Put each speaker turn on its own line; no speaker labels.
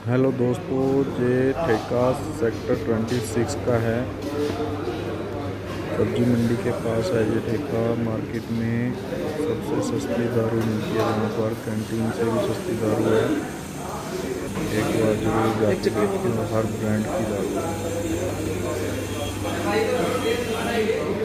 Hello दोस्तों, ये ठेका सेक्टर 26 का है। सब्जी मंडी के पास है ये ठेका। मार्केट में सबसे सस्ती दारू मिलती है यहाँ पर। कैंटीन से भी सस्ती दारू है। एक बार जरूर जाके देखिए, हर ब्रांड की दारू है।